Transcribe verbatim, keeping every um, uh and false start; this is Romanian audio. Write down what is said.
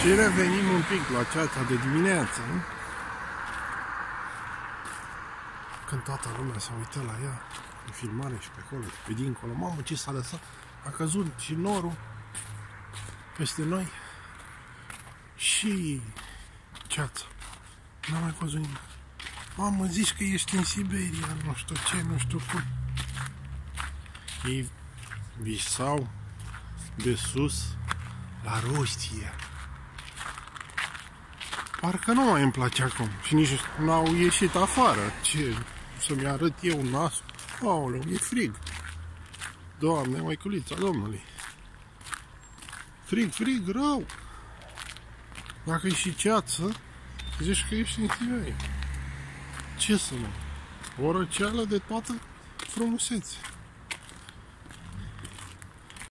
Și revenim un pic la ceața de dimineață, nu? Când toată lumea s-a uitat la ea, în filmare și pe acolo, și pe dincolo, mamă, ce s-a lăsat, a căzut și norul peste noi și ceața. N-am mai văzut nimic. Mamă, zici că ești în Siberia, nu știu ce, nu știu cum. Ei visau de sus la Rusia. Parcă nu mai îmi place acum și nici n-au ieșit afară. Ce? Să-mi arăt eu nasul? Aoleu, e frig. Doamne, măiculița Domnului. Frig, frig, rău. Dacă e și ceață, zici că ești în Siberia. Ce să mă? O răceală de toată frumusețe.